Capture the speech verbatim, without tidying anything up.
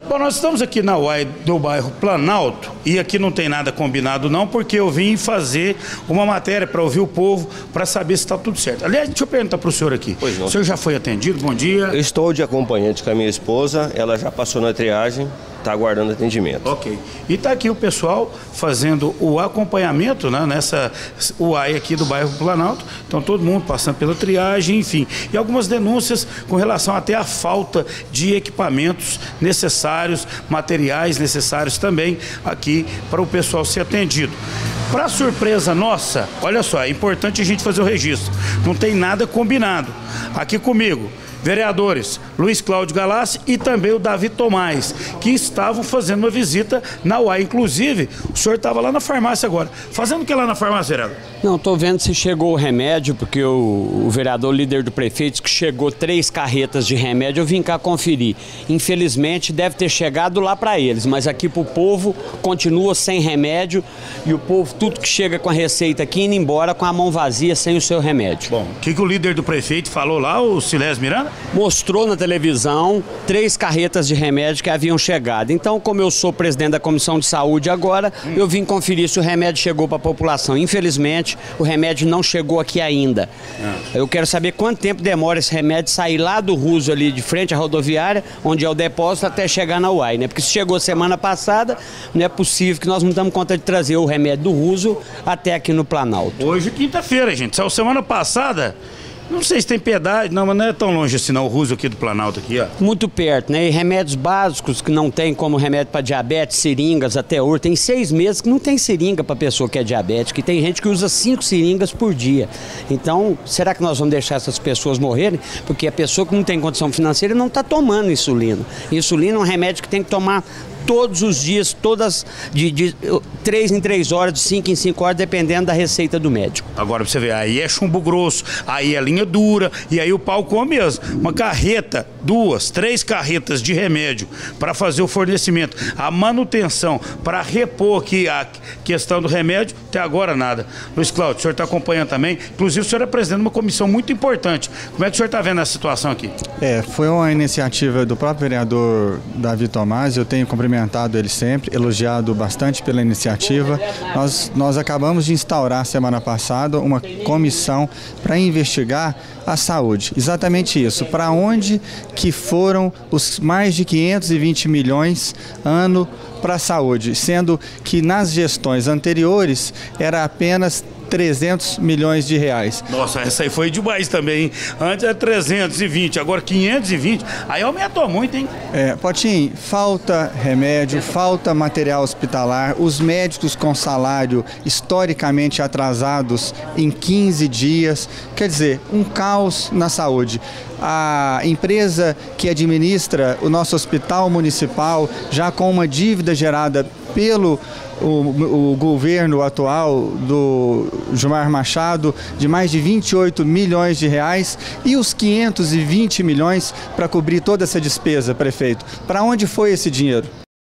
Bom, nós estamos aqui na U A I do bairro Planalto e aqui não tem nada combinado não, porque eu vim fazer uma matéria para ouvir o povo, para saber se está tudo certo. Aliás, deixa eu perguntar para o senhor aqui. Pois não. O senhor já foi atendido? Bom dia. Eu estou de acompanhante com a minha esposa, ela já passou na triagem, está aguardando atendimento. Ok. E está aqui o pessoal fazendo o acompanhamento, né, nessa U A I aqui do bairro Planalto. Então todo mundo passando pela triagem, enfim. E algumas denúncias com relação até à falta de equipamentos necessários, materiais necessários também aqui para o pessoal ser atendido. Para surpresa nossa, olha só, é importante a gente fazer o registro. Não tem nada combinado. Aqui comigo, vereadores Luiz Cláudio Galassi e também o Davi Tomás, que estavam fazendo uma visita na U A I. Inclusive, o senhor estava lá na farmácia agora. Fazendo o que lá na farmácia, vereador? Não, estou vendo se chegou o remédio, porque o, o vereador líder do prefeito disse que chegou três carretas de remédio, eu vim cá conferir. Infelizmente, deve ter chegado lá para eles, mas aqui para o povo continua sem remédio e o povo, tudo que chega com a receita aqui, indo embora com a mão vazia, sem o seu remédio. Bom, o que, que o líder do prefeito falou lá, o Silésio Miranda? Mostrou na televisão três carretas de remédio que haviam chegado. Então, como eu sou presidente da Comissão de Saúde agora, hum. eu vim conferir se o remédio chegou para a população. Infelizmente, o remédio não chegou aqui ainda. Ah. Eu quero saber quanto tempo demora esse remédio sair lá do Ruso, ali de frente à rodoviária, onde é o depósito, até chegar na U A I, né? Porque se chegou semana passada, não é possível que nós não damos conta de trazer o remédio do Ruso até aqui no Planalto. Hoje, quinta-feira, gente. Saiu semana passada. Não sei se tem pedágio, não, mas não é tão longe assim não, o Ruso aqui do Planalto aqui, ó. Muito perto, né? E remédios básicos que não tem, como remédio para diabetes, seringas até hoje. Tem seis meses que não tem seringa para pessoa que é diabética, e tem gente que usa cinco seringas por dia. Então, será que nós vamos deixar essas pessoas morrerem? Porque a pessoa que não tem condição financeira não está tomando insulina. Insulina é um remédio que tem que tomar todos os dias, todas de, de três em três horas, de cinco em cinco horas, dependendo da receita do médico. Agora pra você ver, aí é chumbo grosso, aí é linha dura, e aí o pau come mesmo. Uma carreta, duas, três carretas de remédio para fazer o fornecimento, a manutenção, para repor aqui a questão do remédio, até agora nada. Luiz Cláudio, o senhor está acompanhando também, inclusive o senhor é presidente de uma comissão muito importante. Como é que o senhor está vendo essa situação aqui? É, foi uma iniciativa do próprio vereador Davi Tomás, eu tenho cumprimentado ele sempre, elogiado bastante pela iniciativa. Nós, nós acabamos de instaurar semana passada uma comissão para investigar a saúde. Exatamente isso. Para onde que foram os mais de quinhentos e vinte milhões ano para a saúde, sendo que nas gestões anteriores era apenas trezentos milhões de reais. Nossa, essa aí foi demais também, hein? Antes era trezentos e vinte, agora quinhentos e vinte, aí aumentou muito, hein? É, Potinho, falta remédio, falta material hospitalar, os médicos com salário historicamente atrasados em quinze dias, quer dizer, um caos na saúde. A empresa que administra o nosso hospital municipal, já com uma dívida gerada pelo o, o governo atual do Gilmar Machado, de mais de vinte e oito milhões de reais, e os quinhentos e vinte milhões para cobrir toda essa despesa, prefeito. Para onde foi esse dinheiro?